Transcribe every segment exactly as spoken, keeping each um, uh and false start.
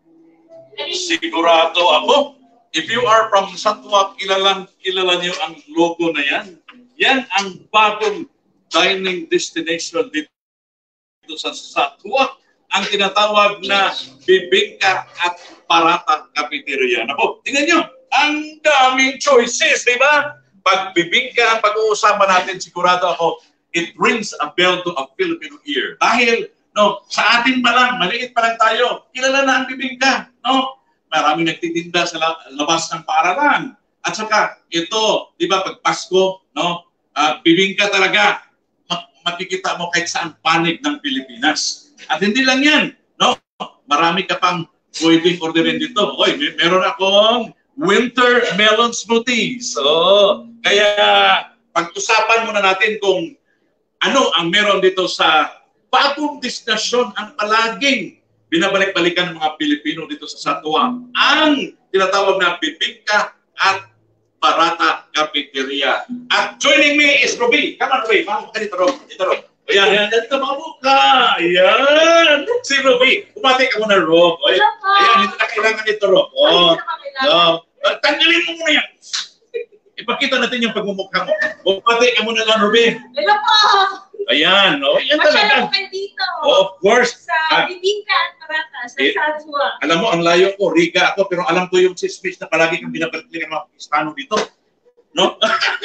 Sigurado ako, if you are from Satwa, kilala, kilala niyo ang logo na yan. Yan ang bagong dining destination dito sa Satwa, ang tinatawag na Bibingka at Parata Cafeteria. Ako, tingnan nyo, ang daming choices, di ba? Pag bibingka ang pag-uusapan natin, sigurado ako, it rings a bell to a Filipino ear. Dahil, no, sa atin pa lang, maliit pa lang tayo, kilala na ang bibingka, no? Maraming nagtitinda sa labas ng paaralan. At saka, ito, di ba, pag Pasko, no, uh, bibingka talaga, makikita mo kahit saan panig ng Pilipinas. At hindi lang yan, no? Marami ka pang pwedeng orderin dito. Oy, may, meron akong winter melon smoothies. So, kaya pag-usapan muna natin kung ano ang meron dito sa bagong destinasyon ang palaging binabalik-balikan ng mga Pilipino dito sa Satwa. Ang tinatawag na Bibingka at Parata Cafeteria. At joining me is Ruby. Come on, Ruby. Mama ka dito, Rob. Dito, Rob. Ayan, ayan. Dito, mabuka. Ayan. Si Ruby. Umati ka muna, Rob. Ayan, ayan, hindi na kailangan dito, Rob. Oh. Oh. Tanggalin mo muna yan. Ipakita natin yung pagmumukha mo. Umati ka muna lang, Ruby. Hello po. Ayan. Oh, yan talaga. Masyado kayo dito. Oh, of course. Sa Bibingka at Parata, sa eh, Satwa. Alam mo, ang layo ko, Riga ako, pero alam ko yung sismis na palagi kang binabalik ng mga Pakistano dito. No?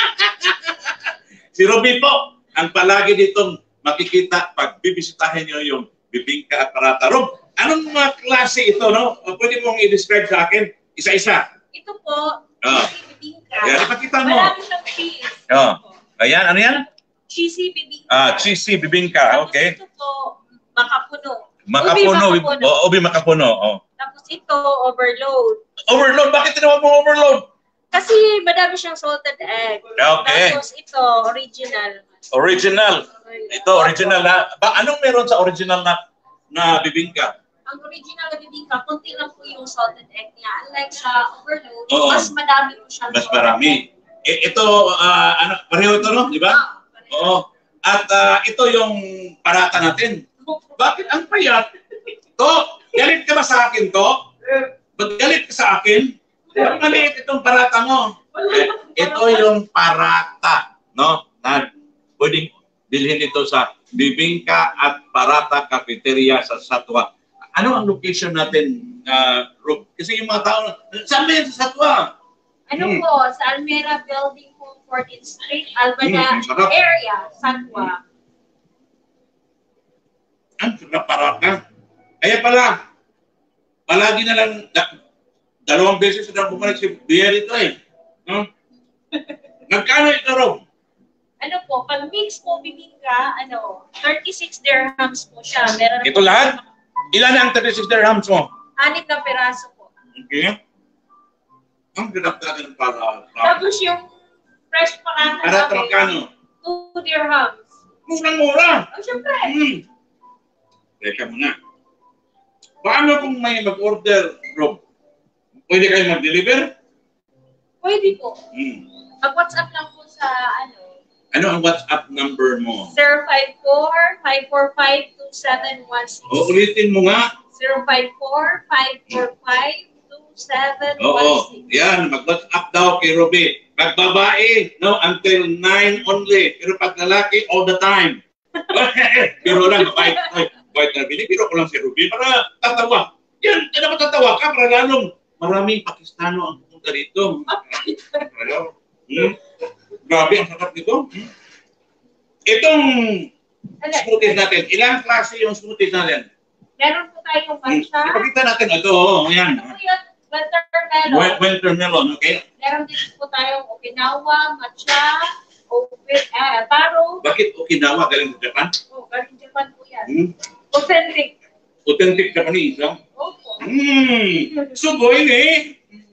Si Ruby po, ang palagi ditong makikita pag bibisitahin nyo yung Bibingka at Parata. Rob, anong mga klase ito, no? Pwede mong i-describe sa akin, isa-isa. Ito po, Oh. Bibingka. Ayan, ipakita mo. Marami siyang cheese. Oh. Ayan, ano yan? Cheesy Bibingka. Ah, cheesy Bibingka, okay. Tapos ito po, makapuno. Makapuno, Ubi makapuno. oh, ubi makapuno. Oh. Tapos ito, overload. Overload, bakit tinawag mo overload? Kasi madami siyang salted egg. Okay. Tapos ito, original. Original. Ito, original na. Ba, anong meron sa original na na bibingka? Ang original na bibingka, konti lang po yung salted egg niya. Unlike sa overload, Oo. mas madami po siyang Mas salted marami. egg. Eh, ito, ah, ano, pareho ito, no? Di ba? Ah, pareho. Oo. At ah, ito yung parata natin. Bakit ang payat? To, galit ka ba sa akin, to? Ba't galit ka sa akin? Ang maliit itong parata mo. Eh, ito yung parata, no? Na pwedeng bilhin ito sa Bibingka at Parata Cafeteria sa Satwa. Ano ang location natin, uh, Rob? Kasi yung mga tao, saan ba yan sa Satwa? Ano Hmm. po, sa Almera Building po, fourteenth Street, Albana Hmm, sarap. area, Satwa. Ang sarap parata. Kaya pala, palagi na lang, da, dalawang beses na bumalik si Bier ito eh. No? Nagkano ito, Rob? Ano po, pag mix po bibingka, ano, thirty-six dirhams po siya. Meron Ito lahat? Ilan ang thirty-six dirhams mo? Anim na peraso po. Okay. Ang ganap natin para... Tapos yung fresh parata Parata namin, magkano? two dirhams. Murang-mura. Oh, syempre. Hmm. Teka muna. Paano kung may mag-order, Rob? Pwede kayo mag-deliver? Pwede po. Hmm. Mag-WhatsApp lang po sa, ano, Ano ang WhatsApp number mo? zero five four, five four five, two seven one six. O, ulitin mo nga. zero five four, five four five, two seven one Oo. six. Yan, mag-WhatsApp daw kay Ruby. Pag babae, no, until nine only. Pero pag lalaki, all the time. Pero lang, babae. Babae na binibiro ko lang si Ruby para tatawa. Yan, yan naman tatawa ka para lalong maraming Pakistano ang pumunta dito. Hello? Hmm? Grabe, ang sarap nito. Hmm? Itong smoothies natin, ilang klase yung smoothies natin? Meron po tayong Hmm. matcha. Ipakita natin ito. Oh, yan. Ano po yun? Watermelon. Wi- Winter melon, okay? Meron din po tayong Okinawa, matcha, open, ah, taro. Bakit Okinawa galing sa Japan? Oh, galing Japan po yan. Hmm? Authentic. Authentic Japanese, no? Opo. Hmm, sugoy eh.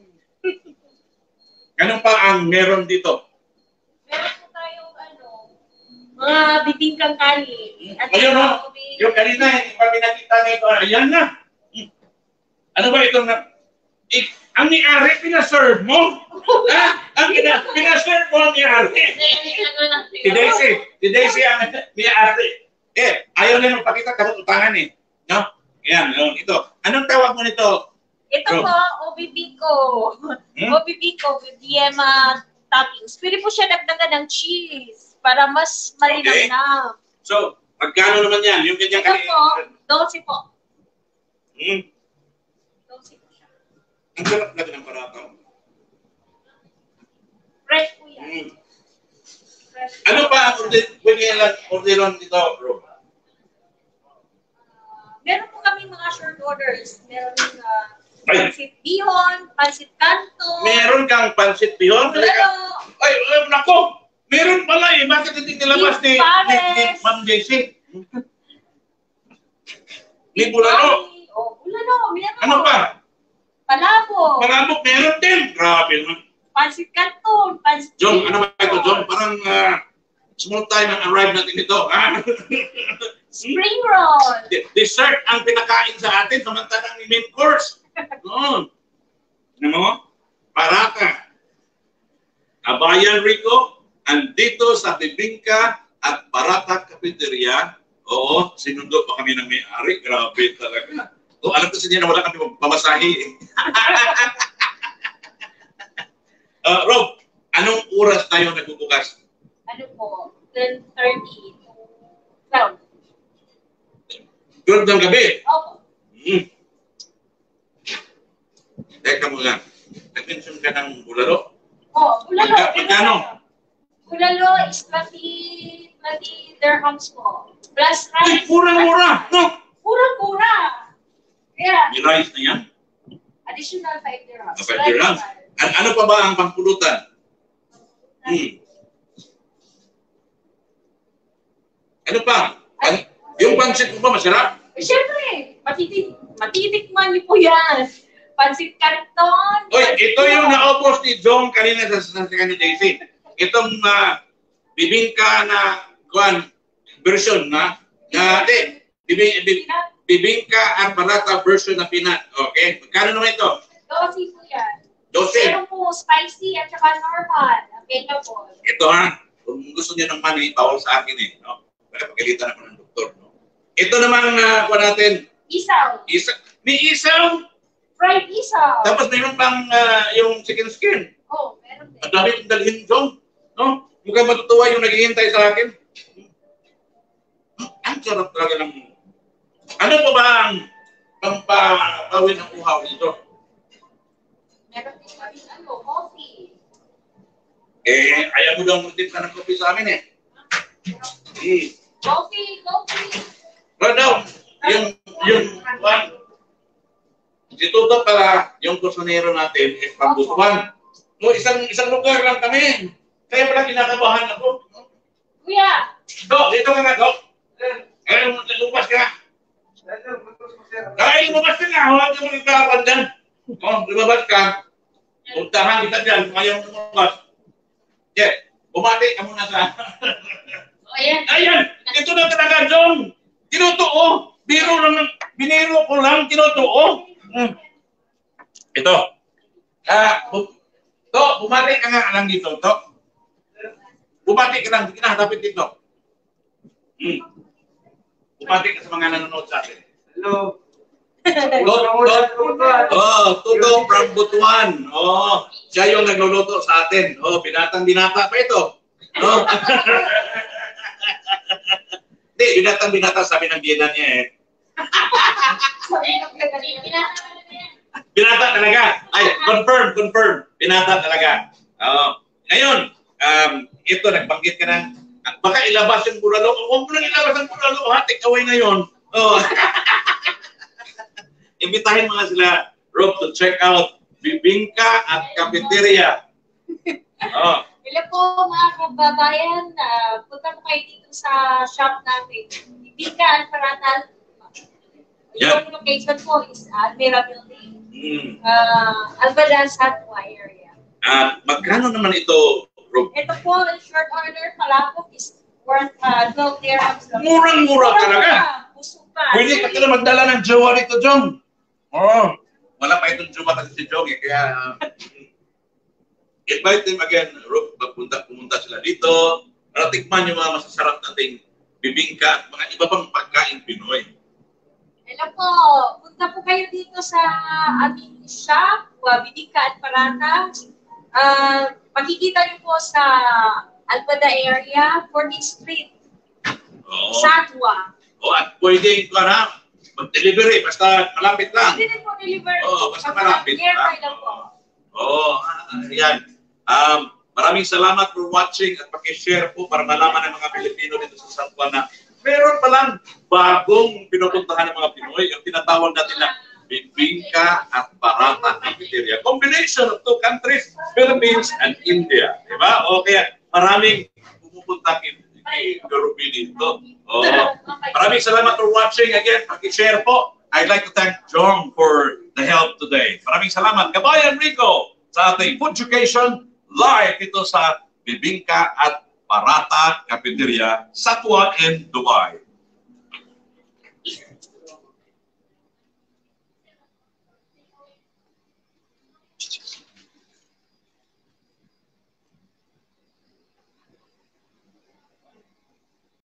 Ganun pa ang meron dito. Meron po tayong ano, mga bibingkang kani. At Ayun, no? saka may- Yung kanina, hindi pa pinakita nito. Ayan na. Hmm. Ano ba itong na... Eh, ang ni-ari, pinaserve mo? Ha? Ang pina- pinaserve mo ang ni-ari? Si Daisy. Si Daisy ang ni-ari. Eh, ayaw na nung pakita karutangan eh. No? Ayan, yun. Ito. Anong tawag mo nito, Ito Rob. po, O B B ko. Hmm? O B B ko with Yema toppings. Pwede po siya dagdagan ng cheese para mas malinamnam. So, magkano naman yan? Yung ganyan Ito po, dosi po. Hmm. Dosi po siya. Ang sarap na ng parata. Fresh po yan. Hmm. Fresh. Ano pa ang order, pwede lang orderon dito, bro? Meron po kami mga short orders. Meron uh, Ay. pansit bihon, pansit kanto, Meron kang pansit bihon? bulalo, Ay, ay, nako! Meron pala eh. Bakit hindi nilabas ni, ni, ni Ma'am J C? May bulalo. oh, bulalo, meron. Ano pa? Palabo, Marabok, meron din. Grabe naman. pansit kanto, pansit John, ano ba ito, John? Parang uh, small time ang arrive natin ito. Ha? spring roll. De- Dessert ang pinakain sa atin samantalang ni main course. Noon. Ano mo? Parata. Abayan Rico, andito sa Bibingka at Parata Cafeteria. Oo, sinundo pa kami ng may-ari. Grabe talaga. O, alam ko sa inyo na wala kami pamasahe. uh, Rob, anong oras tayo nagbubukas? Ano po, ten thirty to twelve. twelve ng gabi. Opo. Hmm. Teka muna. Nag-mention ka ng bulalo? Oh, bulalo. Magka- magkano? Bulalo is twenty, twenty dirhams po. Plus Ay, rice. murang-mura! No? Murang-mura. Yeah. May rice na yan? Additional five dirhams. five dirhams. An- ano pa ba ang pangpulutan? Hmm. Ano pa? Pan- yung pansit mo ba masarap? Eh, Siyempre, matitik, matitikman niyo po yan. Pansit canton. Oy, pansit ito yung bihon. naubos ni John kanina sa sasakyan ni Daisy. Itong uh, bibingka na kuan version na na di, bibing, bibing, bibingka at parata version na peanut. Okay? Magkano naman ito? Dosi po yan. Dose. Meron po spicy at saka normal. Okay na po. Ito ha, kung gusto niyo ng money, bawal sa akin eh. No? Para pagalitan ako ng doktor. No? Ito naman na uh, kuha natin. Isaw. Isa, may isaw. Fried isaw. Tapos mayroon pang uh, yung chicken skin. Oh, meron din. Ang dami kong dalhin doon. No? Mukhang matutuwa yung naghihintay sa akin. Ang sarap talaga ng... Ano pa ba ang pampawin ng uhaw dito? Meron din kami ano, coffee. Eh, ayaw mo daw magtip ka ng kopi sa amin eh. Eh. Coffee, coffee. Pero daw, yung, yung, one, si Tuto pala, yung kursonero natin, is pambutuan. No, isang isang lugar lang kami. Kaya pala kinakabahan ako. Kuya. Dok, dito ka nga, Dok. Eh, lumabas ka. Ay, lumabas ka nga. Huwag ka magkakapan dyan. Oh, lumabas ka. Puntahan kita dyan. Kung ayaw mo lumabas. Yeah, bumati ka muna sa... O, ayan. Ayan, ito na talaga, John. Tinutuo. Biro lang, biniro ko lang, tinutuo. Hmm. Ito. Ah, bu to, bumati ka nga lang dito, to. Bumati ka lang, kinahadapit dito. Hmm. Bumati ka sa mga nanonood sa atin. Hello. Oh, Tuto from Butuan. Oh, siya yung nagluluto sa atin. Oh, binatang binata pa ito. Oh. Hindi, binatang binata sabi ng biyenan niya eh. Binata talaga. Ay, confirm, confirm. Binata talaga. Oh. Ngayon, um, ito, nagbanggit ka na. Baka ilabas yung bulalo. Huwag mo lang ilabas ang bulalo. Ha, take away ngayon. Oh. Imbitahin mga sila, Rob, to check out Bibingka at Cafeteria. Oh. Hello po mga kababayan. Uh, punta po kayo dito sa shop namin. Bibingka at Parata. Yeah. Yung location po is Almira Building. Hmm. Uh, Albadan, Satwa area. At magkano naman ito, Rob? Ito po, short order palapok is worth uh, twelve dirhams. Murang-mura talaga. Busog pa. Pwede ka na magdala ng jowa dito, Jong. Oh. Wala pa itong jowa kasi si Jong eh. Kaya, invite them again, Rob. Pumunta, pumunta sila dito. Para tikman yung mga masasarap nating bibingka at mga iba pang pagkain Pinoy. Hello po, punta po kayo dito sa aming shop, uh, Bibingka at Parata. Uh, makikita niyo po sa Albada area, fourteenth Street, Oo. Satwa. O, at pwede ko na mag-delivery, basta malapit lang. Hindi din po deliver. Oo, basta malapit Nearby lang. lang po. Oo, ah, yan. Um, maraming salamat for watching at pakishare po para malaman ng mga Pilipino dito sa Satwa na meron palang bagong pinupuntahan ng mga Pinoy, yung tinatawag natin na Bibingka at Parata Cafeteria. Combination of two countries, Philippines and India. Diba? O kaya maraming pumupunta kay Ruby dito. O, maraming salamat for watching. Again, pakishare po. I'd like to thank John for the help today. Maraming salamat. Kabayan Rico sa ating Food Education live ito sa Bibingka at Parata Cafeteria, Satwa in Dubai.